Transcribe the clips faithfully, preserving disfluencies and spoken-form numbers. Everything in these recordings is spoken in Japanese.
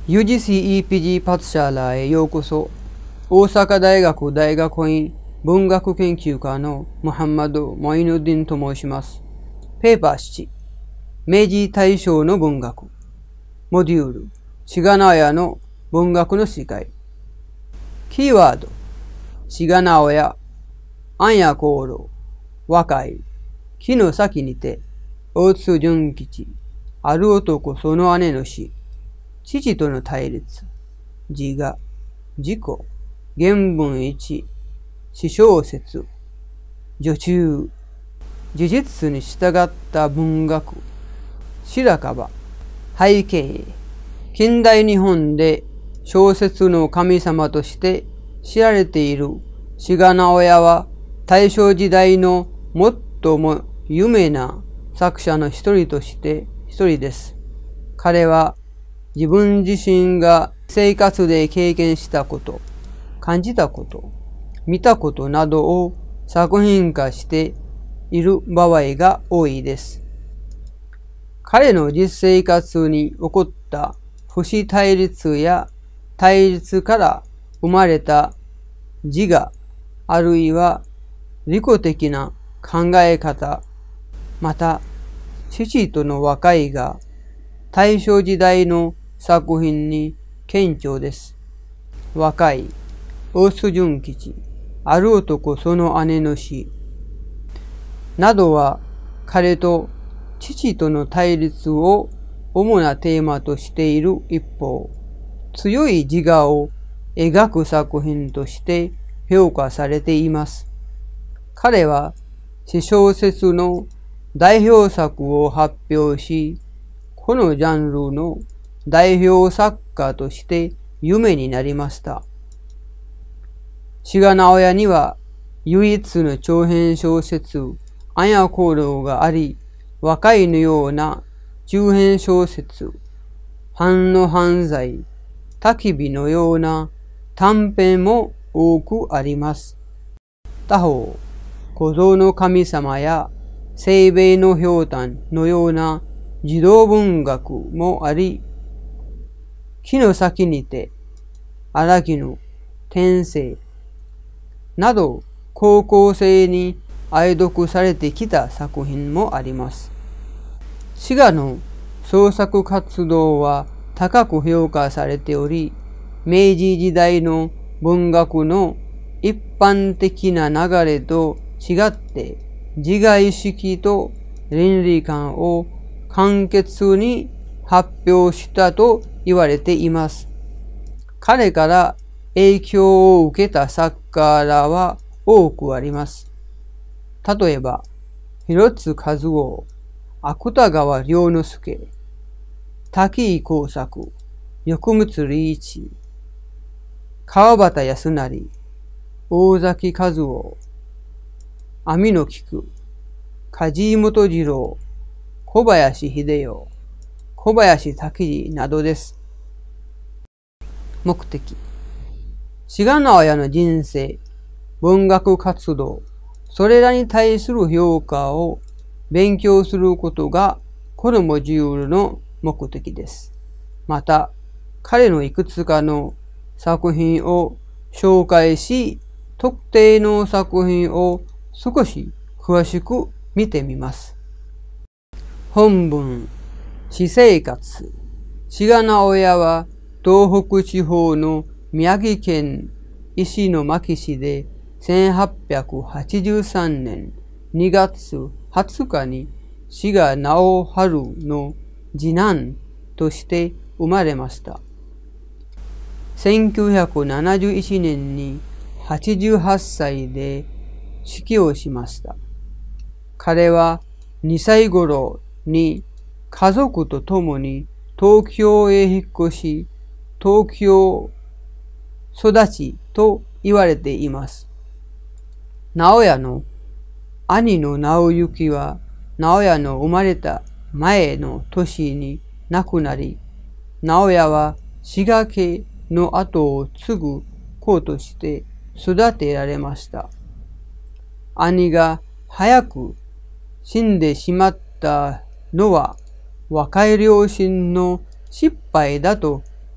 ユージーシーイーピージー パツシャーラへようこそ。大阪大学大学院文学研究科のムハンマド・モイヌディンと申します。ペーパーなな、明治大正の文学。モデュール、志賀直哉の文学の世界。キーワード、志賀直哉、暗夜航路、和解、木の先にて、大津純吉、ある男その姉の死、父との対立、自我、自己、原文一、詩小説、序中、事実に従った文学、白樺、背景、近代日本で小説の神様として知られている志賀直哉は大正時代の最も有名な作者の一人として一人です。彼は自分自身が生活で経験したこと、感じたこと、見たことなどを作品化している場合が多いです。彼の実生活に起こった不死対立や対立から生まれた自我、あるいは利己的な考え方、また父との和解が大正時代の作品に顕著です。和解、大津純吉、ある男その姉の死などは彼と父との対立を主なテーマとしている一方、強い自我を描く作品として評価されています。彼は詩小説の代表作を発表し、このジャンルの代表作家として有名になりました。志賀直哉には唯一の長編小説、暗夜航路があり、和解のような中編小説、反の犯罪、焚き火のような短編も多くあります。他方、小僧の神様や清兵衛のひょうたんのような児童文学もあり、木の先にて、荒木の転生など高校生に愛読されてきた作品もあります。志賀の創作活動は高く評価されており、明治時代の文学の一般的な流れと違って自我意識と倫理観を簡潔に発表したと言われています。彼から影響を受けた作家らは多くあります。例えば、広津和夫、芥川龍之介、滝井耕作、横光利一、川端康成、大崎和夫、網野菊、梶井元次郎、小林秀代、小林滝次などです。目的、志賀直哉の人生、文学活動、それらに対する評価を勉強することがこのモジュールの目的です。また、彼のいくつかの作品を紹介し、特定の作品を少し詳しく見てみます。本文、私生活。志賀直哉は東北地方の宮城県石巻市でせんはっぴゃくはちじゅうさんねんにがつはつかに志賀直春の次男として生まれました。せんきゅうひゃくななじゅういちねんにはちじゅうはっさいで死去をしました。彼はにさい頃に家族と共に東京へ引っ越し、東京育ちと言われています。直哉の兄の直行は、直哉の生まれた前の年に亡くなり、直哉は志賀家の後を継ぐ子として育てられました。兄が早く死んでしまったのは若い両親の失敗だと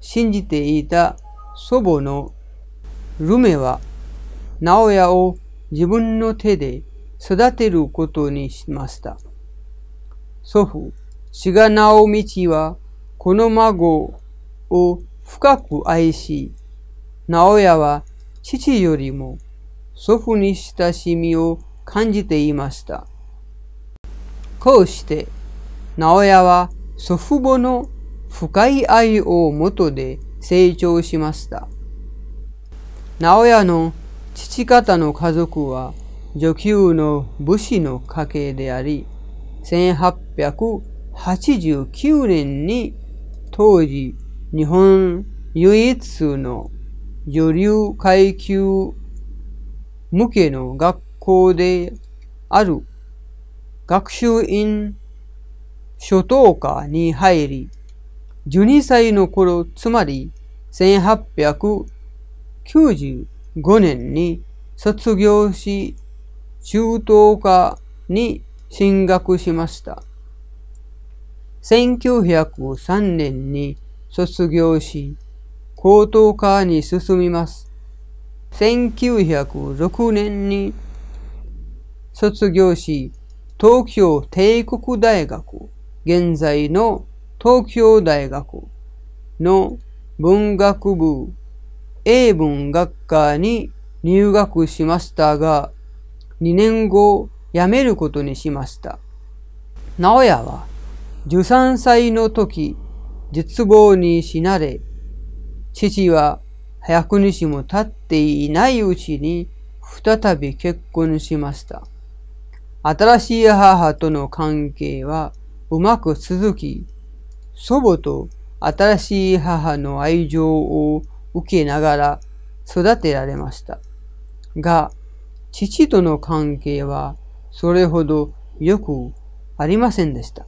信じていた祖母のルメは、直哉を自分の手で育てることにしました。祖父、志賀直道は、この孫を深く愛し、直哉は父よりも祖父に親しみを感じていました。こうして、直哉は祖父母の深い愛をもとで成長しました。直哉の父方の家族は女級の武士の家系であり、せんはっぴゃくはちじゅうきゅうねんに当時日本唯一の女流階級向けの学校である学習院初等科に入り、じゅうにさいの頃、つまりせんはっぴゃくきゅうじゅうごねんに卒業し、中等科に進学しました。せんきゅうひゃくさんねんに卒業し、高等科に進みます。せんきゅうひゃくろくねんに卒業し、東京帝国大学、現在の東京大学の文学部英文学科に入学しましたが、にねんご辞めることにしました。直哉はじゅうさんさいの時、絶望に死なれ、父は早くにしも経っていないうちに再び結婚しました。新しい母との関係はうまく続き、祖母と新しい母の愛情を受けながら育てられました。が、父との関係はそれほど良くありませんでした。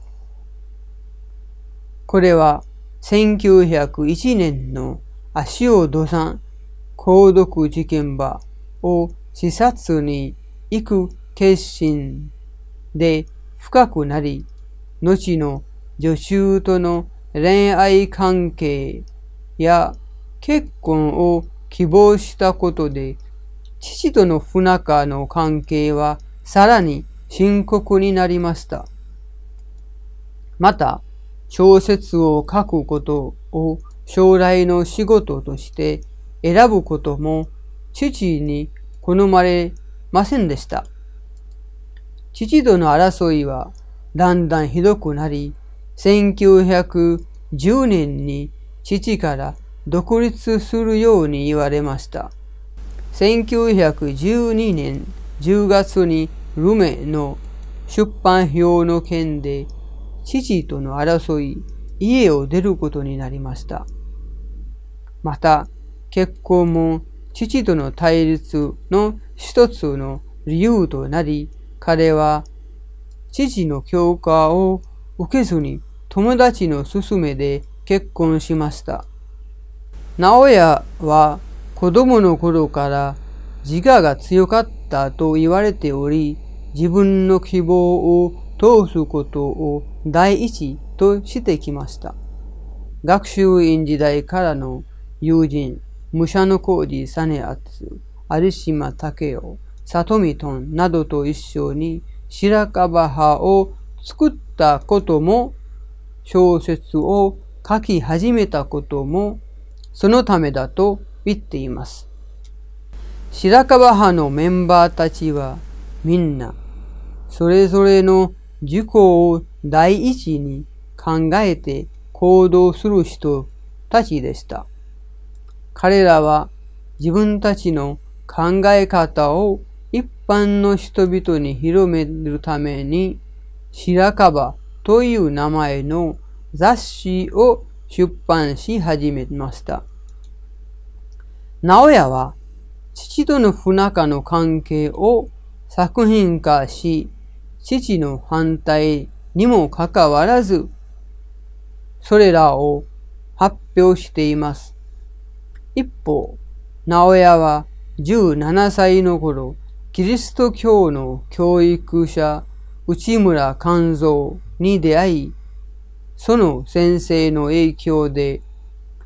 これはせんきゅうひゃくいちねんの足尾土山鉱毒事件場を視察に行く決心で深くなり、後の女囚との恋愛関係や結婚を希望したことで、父との不仲の関係はさらに深刻になりました。また、小説を書くことを将来の仕事として選ぶことも父に好まれませんでした。父との争いはだんだんひどくなり、せんきゅうひゃくじゅうねんに父から独立するように言われました。せんきゅうひゃくじゅうにねんじゅうがつにルメの出版表の件で父との争い、家を出ることになりました。また、結婚も父との対立の一つの理由となり、彼は父の許可を受けずに友達の勧めで結婚しました。直哉は子供の頃から自我が強かったと言われており、自分の希望を通すことを第一としてきました。学習院時代からの友人、武者小路実篤、有島武雄、里見頓などと一緒に白樺派を作ったことも、小説を書き始めたことも、そのためだと言っています。白樺派のメンバーたちはみんな、それぞれの自己を第一に考えて行動する人たちでした。彼らは自分たちの考え方を一般の人々に広めるために、白樺という名前の雑誌を出版し始めました。直哉は父との不仲の関係を作品化し、父の反対にもかかわらず、それらを発表しています。一方、直哉はじゅうななさいの頃、キリスト教の教育者、内村勘三に出会い、その先生の影響で、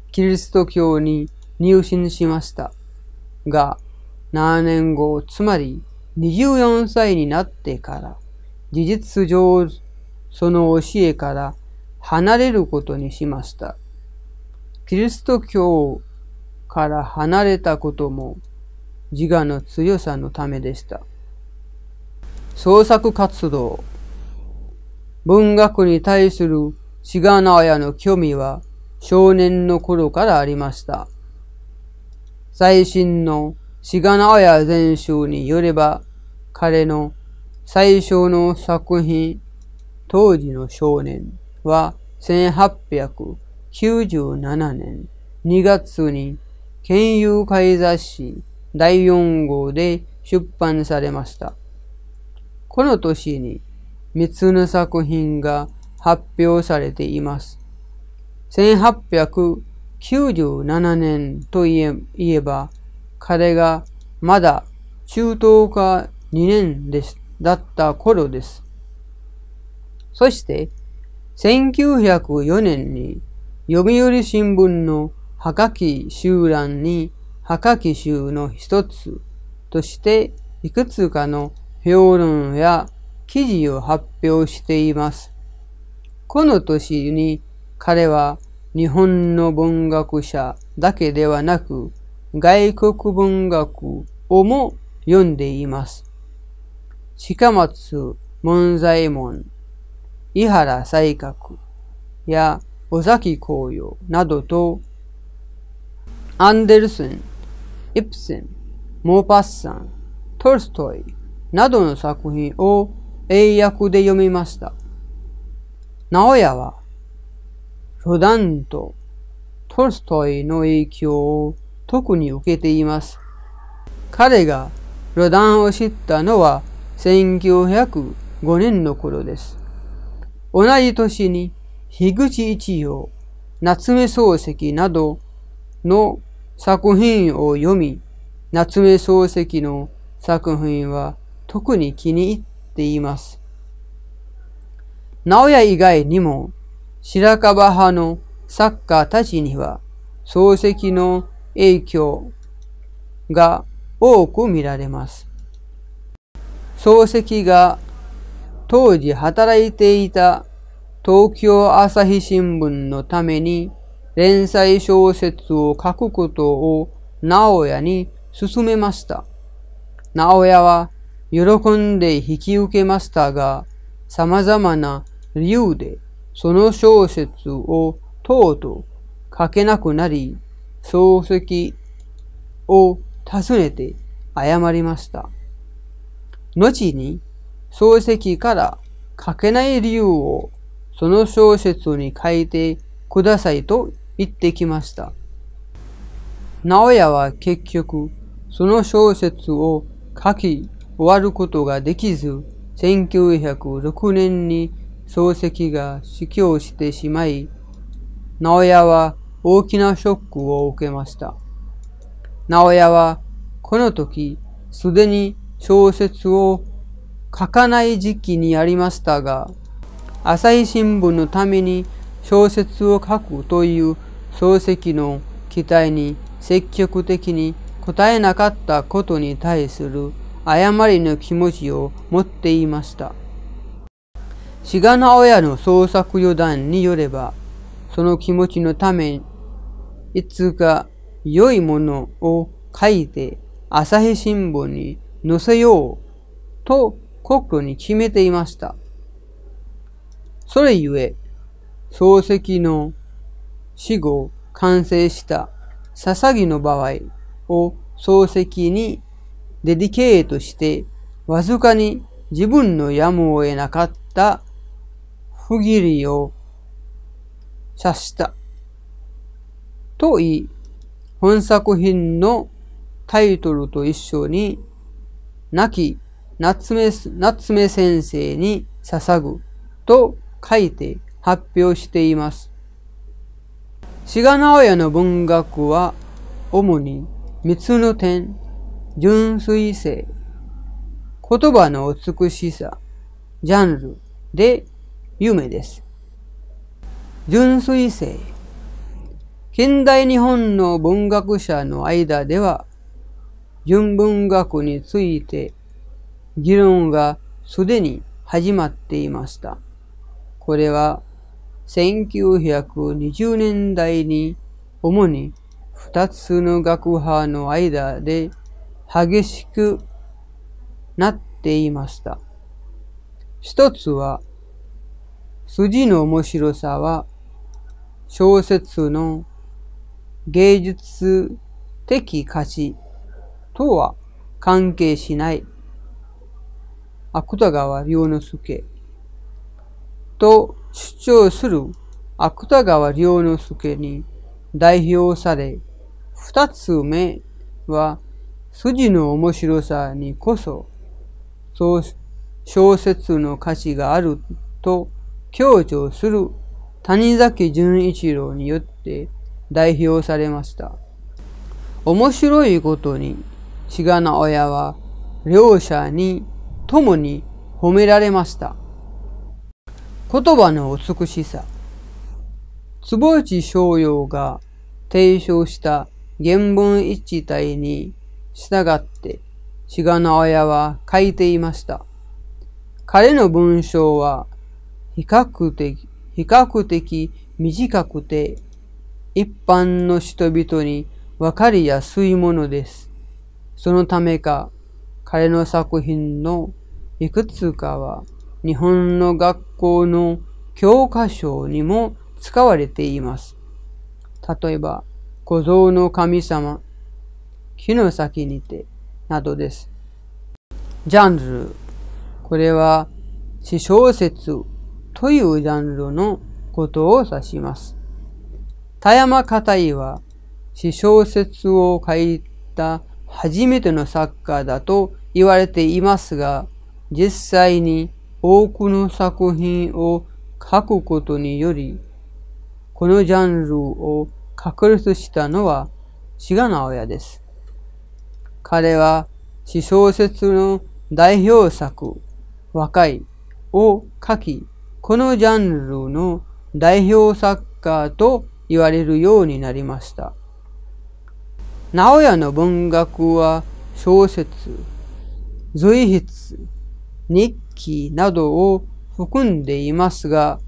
キリスト教に入信しました。が、ななねんご、つまりにじゅうよんさいになってから、事実上その教えから離れることにしました。キリスト教から離れたことも自我の強さのためでした。創作活動。文学に対する志賀直哉の興味は少年の頃からありました。最新の志賀直哉全集によれば、彼の最初の作品、当時の少年はせんはっぴゃくきゅうじゅうななねんにがつに研究会雑誌だいよんごうで出版されました。この年にみっつの作品が発表されています。せんはっぴゃくきゅうじゅうななねんといえ、いえば、彼がまだ中等科にねんです、だった頃です。そして、せんきゅうひゃくよねんに読売新聞のはがき集欄にはがき集の一つとしていくつかの評論や記事を発表しています。この年に彼は日本の文学者だけではなく外国文学をも読んでいます。近松門左衛門、井原西鶴や尾崎紅葉などとアンデルセン、イプセン、モーパッサン、トルストイなどの作品を英訳で読みました。直哉はロダンとトルストイの影響を特に受けています。彼がロダンを知ったのはせんきゅうひゃくごねんの頃です。同じ年に樋口一葉、夏目漱石などの作品を読み、夏目漱石の作品は特に気に入っています。直哉以外にも白樺派の作家たちには漱石の影響が多く見られます。漱石が当時働いていた東京朝日新聞のために連載小説を書くことを直哉に勧めました。直哉は喜んで引き受けましたが、様々な理由でその小説をとうとう書けなくなり、漱石を訪ねて謝りました。後に漱石から書けない理由をその小説に書いてくださいと言ってきました。直哉は結局その小説を書き終わることができず、せんきゅうひゃくろくねんに漱石が死去してしまい、直哉は大きなショックを受けました。直哉はこの時すでに小説を書かない時期にありましたが、朝日新聞のために小説を書くという漱石の期待に積極的に応えなかったことに対する誤りの気持ちを持っていました。志賀直哉の創作予断によれば、その気持ちのため、いつか良いものを書いて朝日新聞に載せようと心に決めていました。それゆえ、漱石の死後完成した捧ぎの場合を漱石にデディケートしてわずかに自分のやむを得なかった不義理を察したと言い、本作品のタイトルと一緒に亡き夏目、夏目先生に捧ぐと書いて発表しています。志賀直哉の文学は主にみっつの点、純粋性、言葉の美しさ、ジャンルで有名です。純粋性。 近代日本の文学者の間では、純文学について議論がすでに始まっていました。これはせんきゅうひゃくにじゅうねんだいに主に二つの学派の間で激しくなっていました。一つは、筋の面白さは小説の芸術的価値とは関係しない芥川龍之介と主張する芥川龍之介に代表され、二つ目は筋の面白さにこそ小説の価値があると強調する谷崎潤一郎によって代表されました。面白いことに、志賀直哉は両者に共に褒められました。言葉の美しさ。坪内逍遙が提唱した原文一致体に従って志賀直哉は書いていました。彼の文章は比較的、比較的短くて一般の人々にわかりやすいものです。そのためか、彼の作品のいくつかは日本の学校の教科書にも使われています。例えば、小僧の神様、木の先にて、などです。ジャンル。これは、詩小説というジャンルのことを指します。田山片井は、詩小説を書いた初めての作家だと言われていますが、実際に多くの作品を書くことにより、このジャンルを確立したのは志賀直哉です。彼は詩小説の代表作、和解を書き、このジャンルの代表作家と言われるようになりました。直哉の文学は小説、随筆、日記などを含んでいますが、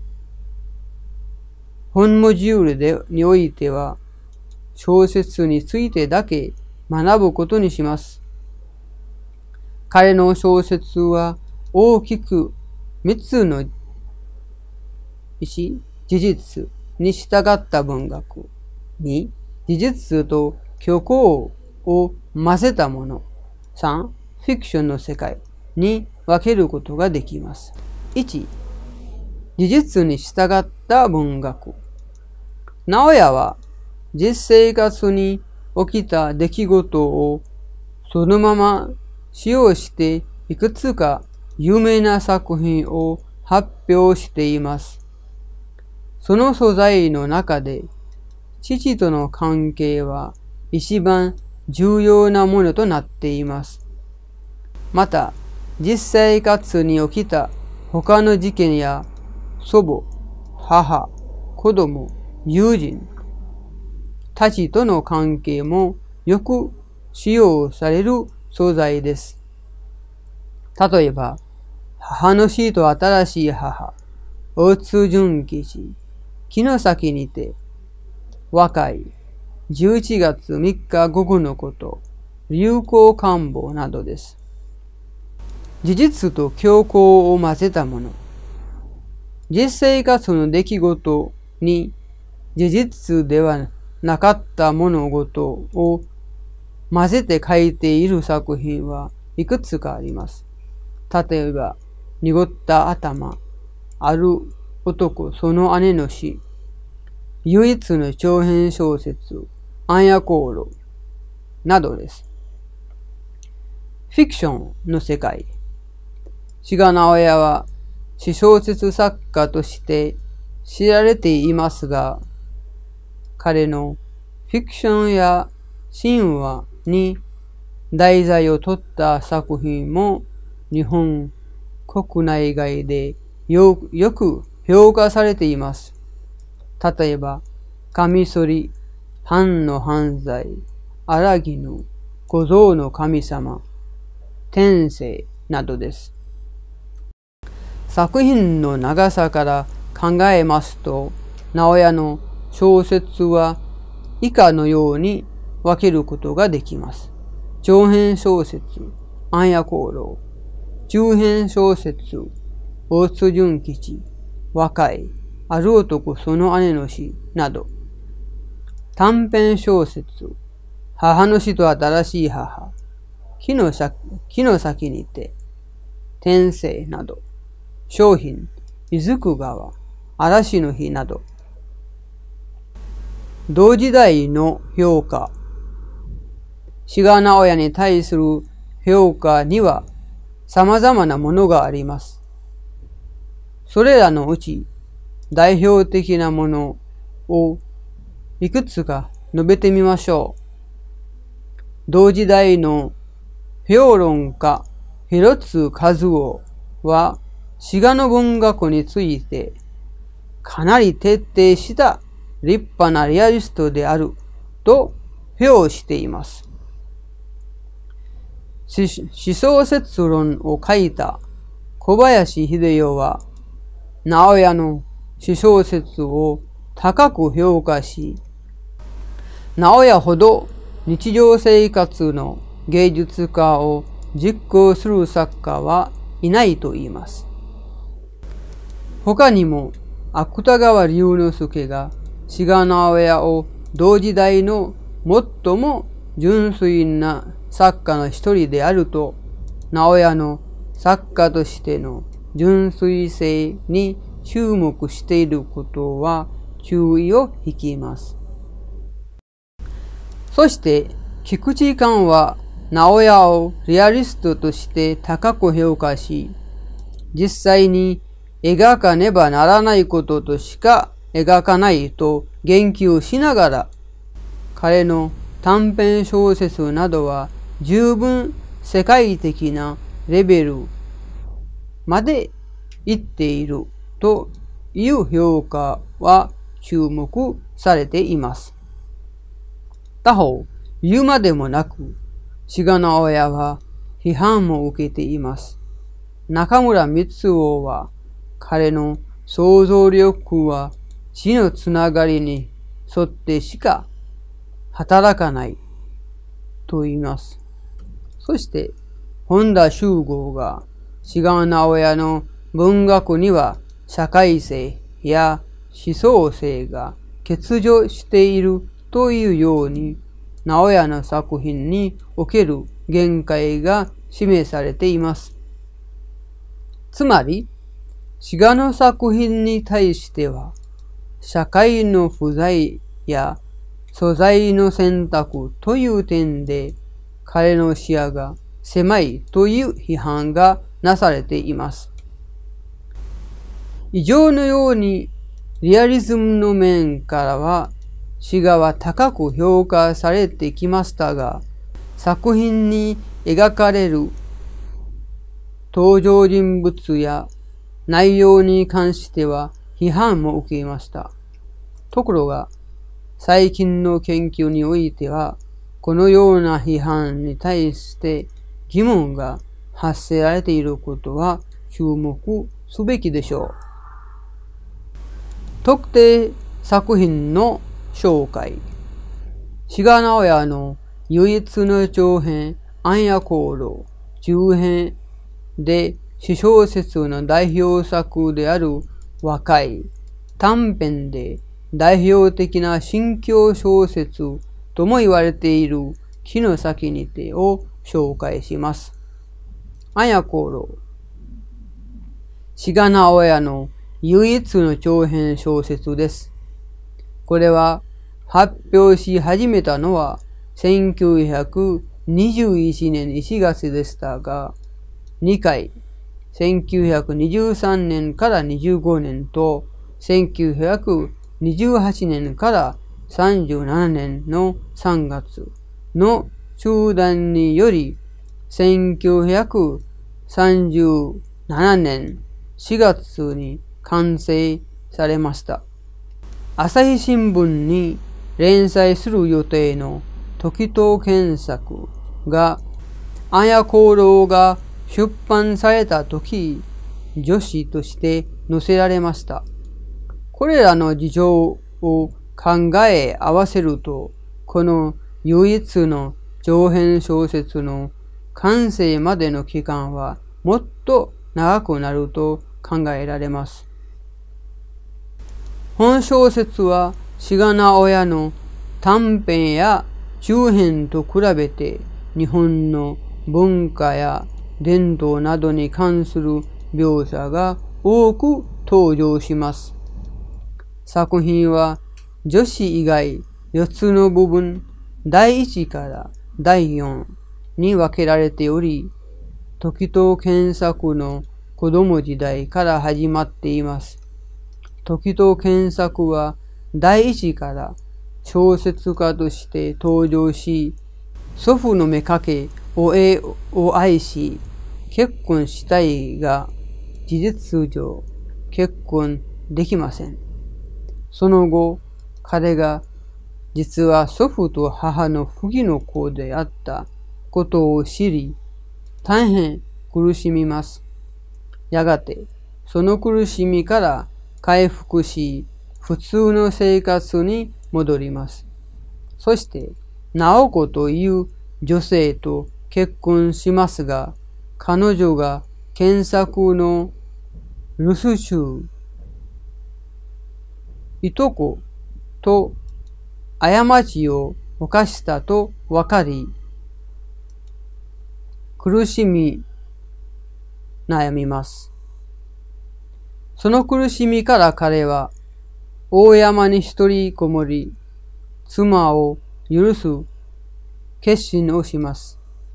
本モジュールでにおいては小説についてだけ学ぶことにします。彼の小説は大きくみっつの意思、事実に従った文学。に、事実と虚構を混ぜたもの。さん、フィクションの世界に分けることができます。いち、事実に従った文学。直哉は実生活に起きた出来事をそのまま使用していくつか有名な作品を発表しています。その素材の中で父との関係は一番重要なものとなっています。また、実生活に起きた他の事件や祖母、母、子供、友人たちとの関係もよく使用される素材です。例えば、母の死と新しい母、大津純吉、木の先にて、和解、じゅういちがつみっか午後のこと、流行感冒などです。事実と虚構を混ぜたもの。実生活の出来事に事実ではなかった物事を混ぜて書いている作品はいくつかあります。例えば、濁った頭、ある男その姉の死、唯一の長編小説、暗夜航路などです。フィクションの世界。志賀直哉は詩小説作家として知られていますが、彼のフィクションや神話に題材を取った作品も日本国内外でよ、よく評価されています。例えば、カミソリ、 藩の犯罪、荒絹、小僧の神様、天性などです。作品の長さから考えますと、直屋の小説は以下のように分けることができます。長編小説、暗夜行動。中編小説、大津純吉、和解、ある男その姉の死など。短編小説、母の死と新しい母、木の先、木の先にて、天性など。商品、伊豆久川、嵐の日など。同時代の評価。志賀直哉に対する評価には様々なものがあります。それらのうち代表的なものをいくつか述べてみましょう。同時代の評論家広津和夫は志賀の文学についてかなり徹底した立派なリアリストであると評しています。思想説論を書いた小林秀夫は、直哉の思想説を高く評価し、直哉ほど日常生活の芸術家を実行する作家はいないと言います。他にも、芥川龍之介が志賀直哉を同時代の最も純粋な作家の一人であると、直哉の作家としての純粋性に注目していることは注意を引きます。そして、菊池寛は直哉をリアリストとして高く評価し、実際に描かねばならないこととしか描かないと言及しながら、彼の短編小説などは十分世界的なレベルまで行っているという評価は注目されています。他方、言うまでもなく、志賀直哉は批判も受けています。中村光夫は彼の想像力は血のつながりに沿ってしか働かないと言います。そして、本田修吾が志賀直哉の文学には社会性や思想性が欠如しているというように、直哉の作品における限界が示されています。つまり、志賀の作品に対しては、社会の不在や素材の選択という点で、彼の視野が狭いという批判がなされています。以上のように、リアリズムの面からは、志賀は高く評価されてきましたが、作品に描かれる登場人物や内容に関しては批判も受けました。ところが、最近の研究においては、このような批判に対して疑問が発せられていることは注目すべきでしょう。特定作品の紹介。志賀直哉の唯一の長編暗夜行動、中編で私小説の代表作である和解、短編で代表的な新教小説とも言われている木の先にてを紹介します。暗夜行動。志賀直哉の唯一の長編小説です。これは発表し始めたのはせんきゅうひゃくにじゅういちねんいちがつでしたが、にかい、せんきゅうひゃくにじゅうさんねんからにじゅうごねんとせんきゅうひゃくにじゅうはちねんからさんじゅうななねんのさんがつの中断によりせんきゅうひゃくさんじゅうななねんしがつに完成されました。朝日新聞に連載する予定の時藤健作が、綾香楼が出版された時、助詞として載せられました。これらの事情を考え合わせると、この唯一の長編小説の完成までの期間はもっと長くなると考えられます。本小説は志賀直哉の短編や中編と比べて日本の文化や伝統などに関する描写が多く登場します。作品は助詞以外よっつの部分、だいいちからだいよんに分けられており、時藤健作の子供時代から始まっています。時藤健作はだいいちから小説家として登場し、祖父の妾おえを愛し、結婚したいが事実上結婚できません。その後、彼が実は祖父と母の不義の子であったことを知り、大変苦しみます。やがて、その苦しみから回復し、普通の生活に戻ります。そして、直子という女性と結婚しますが、彼女が健作の留守中、いとこと過ちを犯したと分かり、苦しみ、悩みます。その苦しみから彼は、大山に一人こもり、妻を許す決心をします。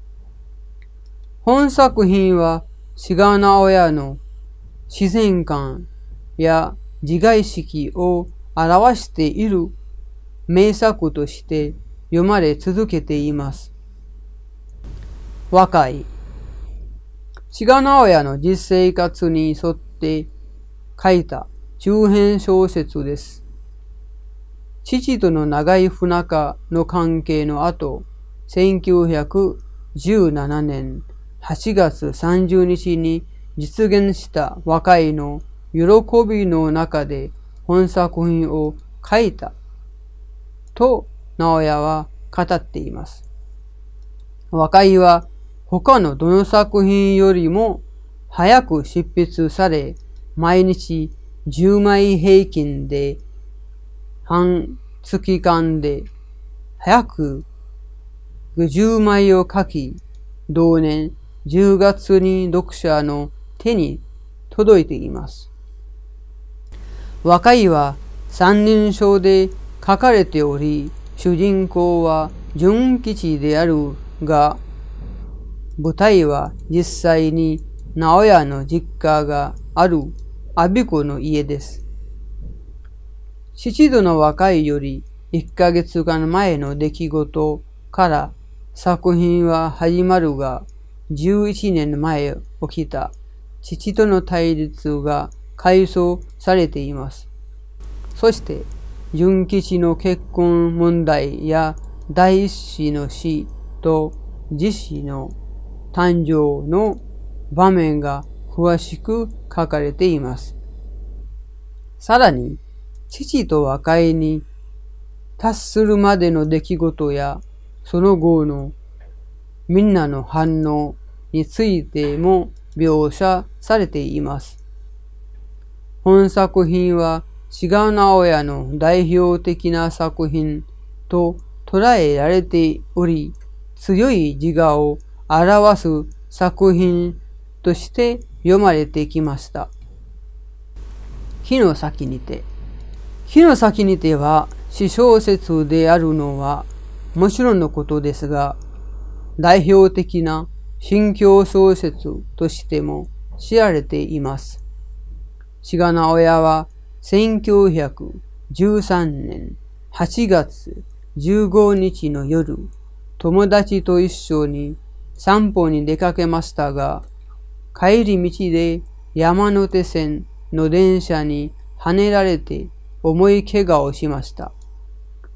本作品は、志賀直哉の自然観や自我意識を表している名作として読まれ続けています。和解。志賀直哉の実生活に沿って書いた中編小説です。父との長い不仲の関係の後、せんきゅうひゃくじゅうななねんはちがつさんじゅうにちに実現した和解の喜びの中で本作品を書いたと直哉は語っています。和解は他のどの作品よりも早く執筆され、毎日じゅうまい平均で半月間で早くじゅうまいを書き、同年じゅうがつに読者の手に届いています。和解は三人称で書かれており、主人公は純吉であるが、舞台は実際に直哉の実家がある我孫子の家です。父との和解よりいっかげつかん前の出来事から作品は始まるが、じゅういちねんまえ起きた父との対立が回想されています。そして、純吉の結婚問題や第一子の死と次子の誕生の場面が詳しく書かれています。さらに、父と和解に達するまでの出来事やその後のみんなの反応についても描写されています。本作品は志賀直哉の代表的な作品と捉えられており、強い自我を表す作品として読まれてきました。火の先にて。火の先にては詩小説であるのはもちろんのことですが、代表的な新教小説としても知られています。志賀直哉はせんきゅうひゃくじゅうさんねんはちがつじゅうごにちの夜、友達と一緒に散歩に出かけましたが、帰り道で山手線の電車にはねられて重い怪我をしました。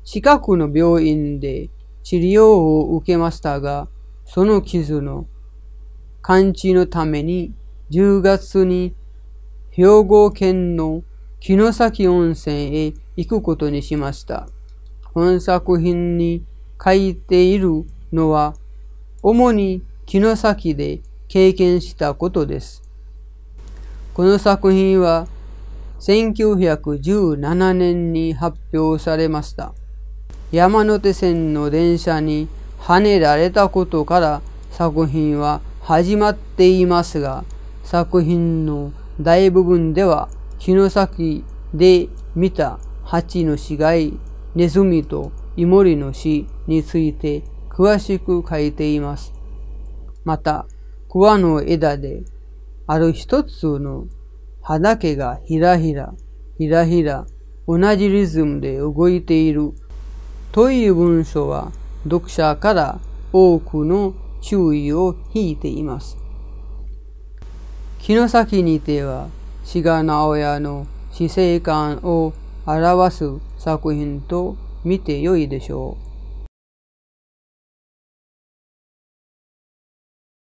近くの病院で治療を受けましたが、その傷の完治のためにじゅうがつに兵庫県の城崎温泉へ行くことにしました。本作品に書いているのは、主に城崎で経験したことです。この作品はせんきゅうひゃくじゅうななねんに発表されました。山手線の電車にはねられたことから作品は始まっていますが、作品の大部分では城崎で見た蜂の死骸、ネズミとイモリの死について詳しく書いています。また、桑の枝である一つの葉だけがひらひら、ひらひら、同じリズムで動いているという文章は読者から多くの注意を引いています。城崎にては志賀直哉の死生観を表す作品と見てよいでしょう。